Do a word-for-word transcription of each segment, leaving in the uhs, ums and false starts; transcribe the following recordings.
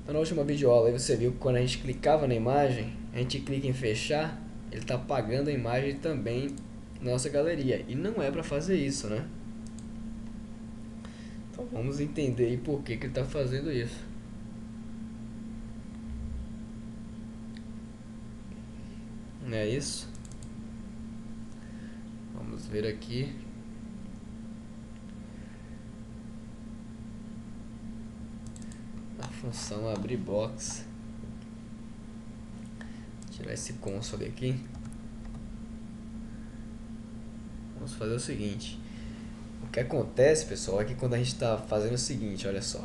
Na última videoaula você viu que quando a gente clicava na imagem, a gente clica em fechar, ele está apagando a imagem também na nossa galeria. E não é para fazer isso, né? Então vamos entender aí por que, que ele está fazendo isso. Não é isso? Vamos ver aqui. A função abrir box. Tirar esse console aqui. Vamos fazer o seguinte. O que acontece, pessoal, é que quando a gente está fazendo o seguinte, olha só.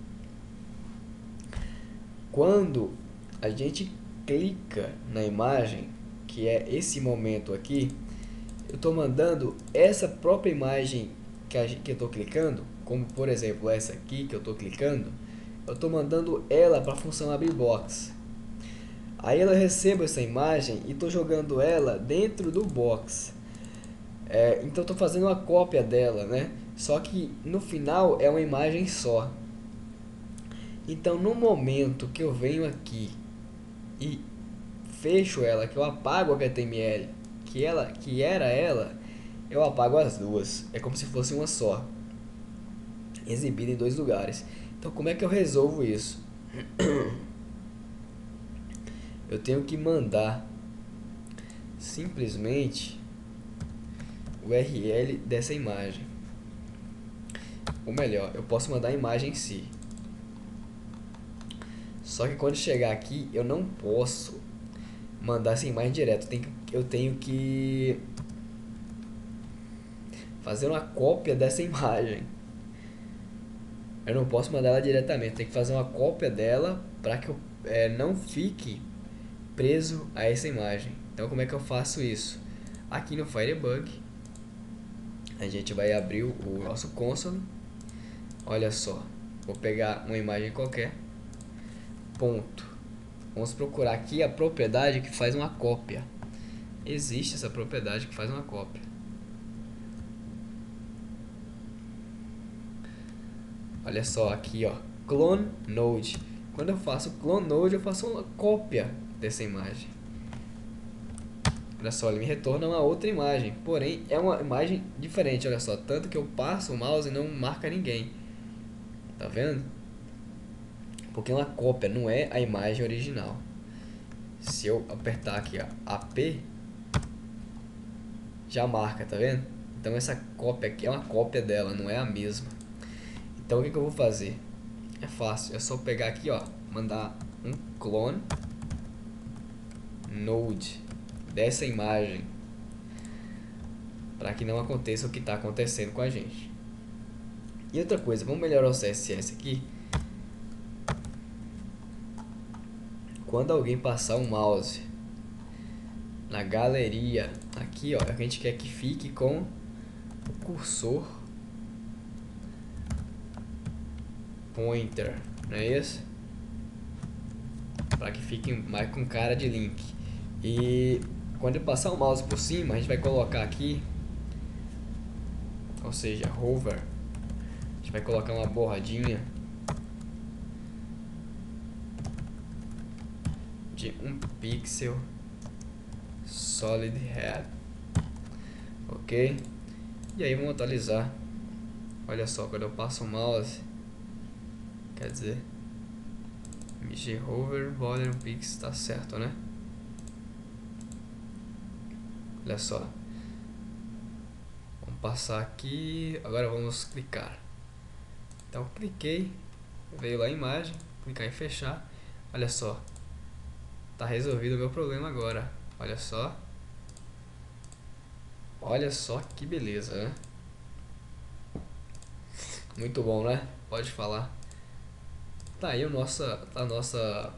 Quando a gente clica na imagem, que é esse momento aqui, eu estou mandando essa própria imagem que, a, que eu estou clicando, como por exemplo essa aqui que eu estou clicando, eu estou mandando ela para a função abrir box. Aí ela recebe essa imagem e estou jogando ela dentro do box. É, então estou fazendo uma cópia dela, né? Só que no final é uma imagem só. Então no momento que eu venho aqui e fecho ela, que eu apago o H T M L, que ela, que era ela, eu apago as duas. É como se fosse uma só, exibida em dois lugares. Então como é que eu resolvo isso? Eu tenho que mandar simplesmente o U R L dessa imagem. Ou melhor, eu posso mandar a imagem em si. Só que quando chegar aqui, eu não posso mandar essa imagem direto. Eu tenho que fazer uma cópia dessa imagem. Eu não posso mandar ela diretamente. Tenho que fazer uma cópia dela para que eu é, não fique preso a essa imagem. Então como é que eu faço isso? Aqui no Firebug, a gente vai abrir o nosso console. Olha só, vou pegar uma imagem qualquer. Ponto. Vamos procurar aqui a propriedade que faz uma cópia. Existe essa propriedade que faz uma cópia. Olha só aqui, ó, clone node. Quando eu faço clone node, eu faço uma cópia dessa imagem. Olha só, ele me retorna uma outra imagem, porém é uma imagem diferente. Olha só, tanto que eu passo o mouse e não marca ninguém. Tá vendo? Porque é uma cópia, não é a imagem original. Se eu apertar aqui, ó, A P, já marca, tá vendo? Então essa cópia aqui é uma cópia dela, não é a mesma. Então o que, que eu vou fazer? É fácil, é só pegar aqui, ó, mandar um clone node dessa imagem para que não aconteça o que está acontecendo com a gente. E outra coisa, vamos melhorar o C S S aqui. Quando alguém passar o mouse na galeria, aqui, ó, a gente quer que fique com o cursor pointer, não é isso? Para que fique mais com cara de link. E quando ele passar o mouse por cima, a gente vai colocar aqui, ou seja, hover. A gente vai colocar uma bordinha de um pixel solid head, ok? E aí vamos atualizar. Olha só, quando eu passo o mouse, quer dizer, mg hover border um pixel, tá certo, né? Olha só, vamos passar aqui, agora vamos clicar. Então cliquei, veio lá a imagem, clicar em fechar. Olha só, tá resolvido o meu problema agora. Olha só, olha só que beleza, né? Muito bom, né? Pode falar. Tá aí a nossa, a nossa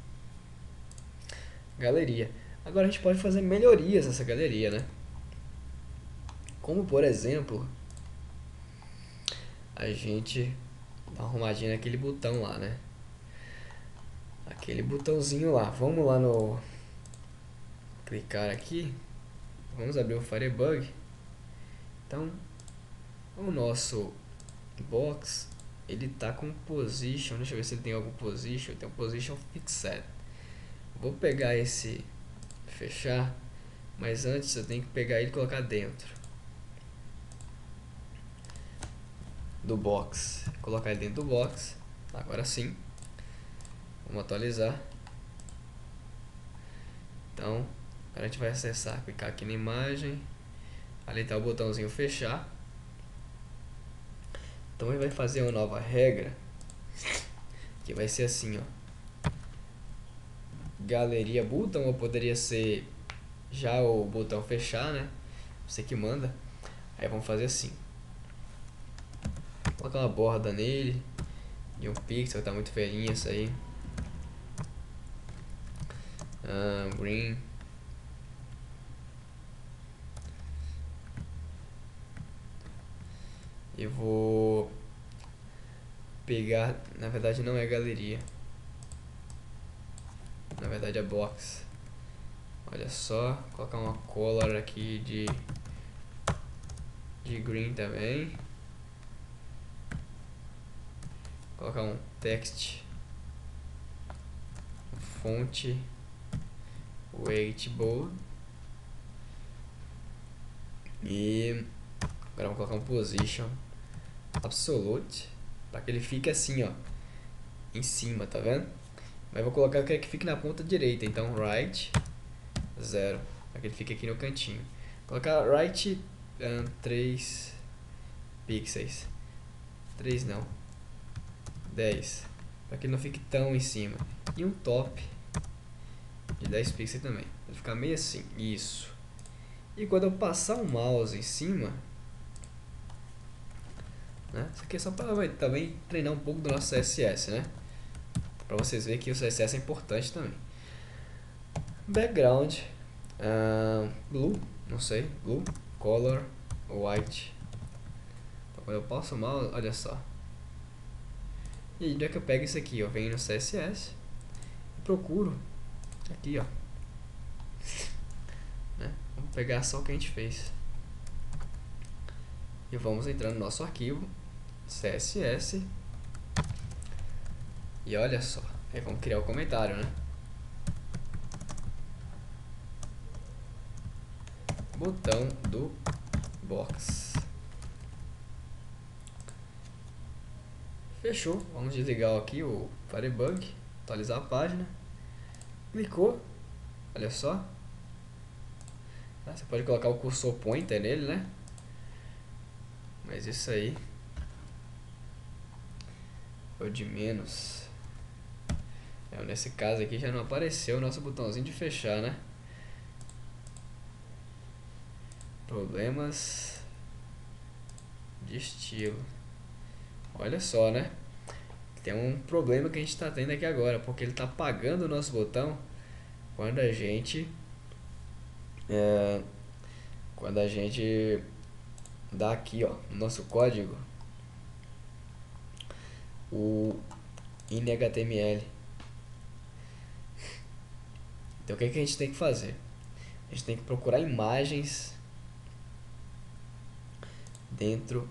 galeria. Agora a gente pode fazer melhorias nessa galeria, né? Como por exemplo, a gente dá uma arrumadinha naquele botão lá, né? Aquele botãozinho lá. Vamos lá no clicar aqui. Vamos abrir o Firebug. Então, o nosso box, ele tá com position, deixa eu ver se ele tem algum position, tem um position fixed. Vou pegar esse, fechar, mas antes eu tenho que pegar ele e colocar dentro do box, colocar ele dentro do box. Agora sim, vamos atualizar. Então, agora a gente vai acessar, clicar aqui na imagem, ali tá o botãozinho fechar. Então ele vai fazer uma nova regra, que vai ser assim, ó, galeria button, ou poderia ser já o botão fechar, né? Você que manda. Aí vamos fazer assim, colocar uma borda nele de um pixel, tá muito velhinha essa aí. Ah, green. E vou pegar, na verdade não é galeria, na verdade é box. Olha só, colocar uma color aqui de de green também. Colocar um text, fonte, weight bold. E agora vamos colocar um position absolute, para que ele fique assim, ó, em cima, tá vendo? Mas vou colocar, eu quero que fique na ponta direita, então right zero, para que ele fique aqui no cantinho. Vou colocar right um, três pixels, três não, dez, para que ele não fique tão em cima. E um top de dez pixels também, vai ficar meio assim, isso. E quando eu passar o mouse em cima, né, isso aqui é só para também treinar um pouco do nosso C S S, né? Para vocês verem que o C S S é importante também. Background, uh, blue, não sei, blue, color, white. Então, quando eu passo o mouse, olha só. E aí, onde é que eu pego isso aqui? Eu venho no C S S e procuro aqui, ó. Né? Vamos pegar só o que a gente fez. E vamos entrar no nosso arquivo C S S. E olha só, aí vamos criar o comentário, né? Botão do box. Fechou. Vamos desligar aqui o Firebug, atualizar a página. Clicou, olha só. Você pode colocar o cursor pointer nele, né? Mas isso aí é o de menos. É, nesse caso aqui já não apareceu o nosso botãozinho de fechar, né? Problemas de estilo. Olha só, né? Tem um problema que a gente está tendo aqui agora, porque ele está apagando o nosso botão quando a gente é, quando a gente dá aqui, ó, no nosso código o in H T M L. Então o que, que a gente tem que fazer? A gente tem que procurar imagens dentro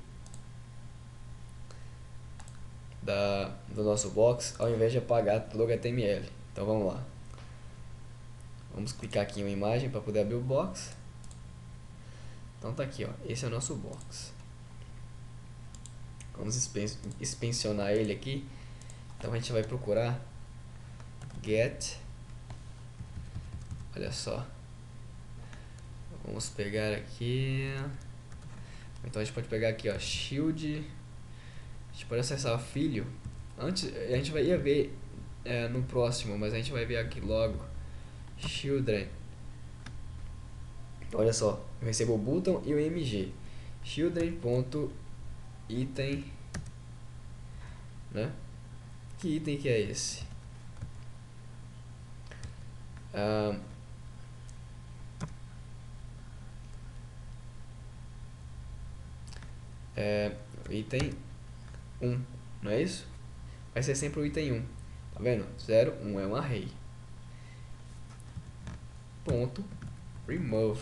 da, do nosso box, ao invés de apagar todo o H T M L. Então vamos lá. Vamos clicar aqui em uma imagem para poder abrir o box. Então tá aqui, ó. Esse é o nosso box. Vamos inspecionar ele aqui. Então a gente vai procurar get. Olha só. Vamos pegar aqui. Então a gente pode pegar aqui, ó, shield. A gente pode acessar o filho. Antes a gente vai ia ver é, no próximo, mas a gente vai ver aqui logo. Children. Olha só, eu recebo o button e o M G. Children.item, né? Que item que é esse? Ah, é item um, não é isso? Vai ser sempre o item um. Tá vendo? zero, um é um array. Ponto remove.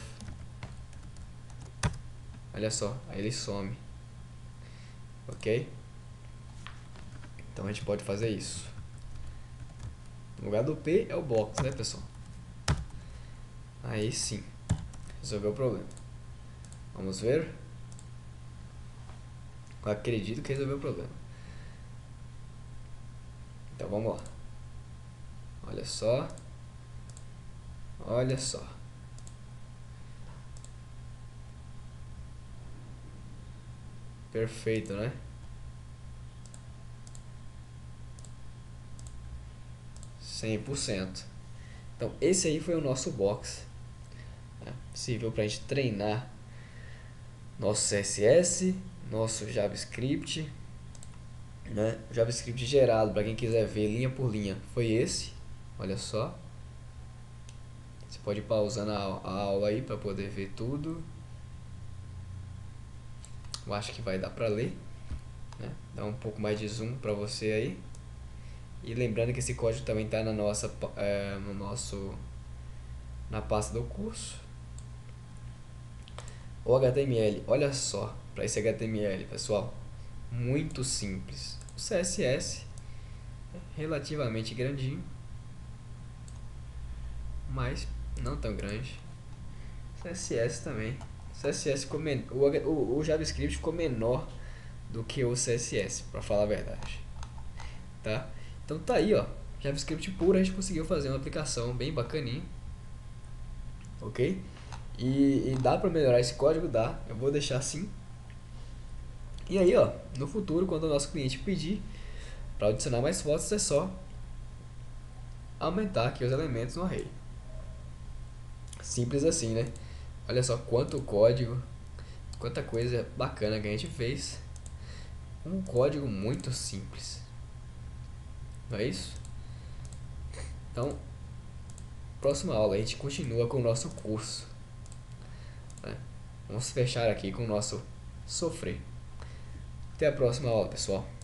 Olha só, aí ele some. Ok? Então a gente pode fazer isso. No lugar do P é o box, né, pessoal? Aí sim, resolveu o problema. Vamos ver. Eu acredito que resolveu o problema. Então vamos lá. Olha só. Olha só. Perfeito, né? cem por cento. Então esse aí foi o nosso box. É possível para a gente treinar nosso C S S, nosso JavaScript, né? JavaScript gerado, para quem quiser ver linha por linha, foi esse. Olha só. Você pode ir pausando a, a aula aí para poder ver tudo. Eu acho que vai dar para ler, né? Dá um pouco mais de zoom para você aí. E lembrando que esse código também está na nossa, é, no nosso, na pasta do curso. O H T M L, olha só, para esse H T M L, pessoal, muito simples. O C S S é relativamente grandinho, mas não tão grande. C S S também. C S S ficou men o, o, o JavaScript ficou menor do que o C S S, para falar a verdade, tá? Então tá aí, ó, JavaScript puro, a gente conseguiu fazer uma aplicação bem bacaninha, ok? E, e dá para melhorar esse código? Dá, eu vou deixar assim. E aí, ó, no futuro, quando o nosso cliente pedir para adicionar mais fotos, é só aumentar aqui os elementos no array. Simples assim, né? Olha só quanto código, quanta coisa bacana que a gente fez. Um código muito simples. Não é isso? Então, próxima aula a gente continua com o nosso curso, né? Vamos fechar aqui com o nosso sofrer. Até a próxima aula, pessoal.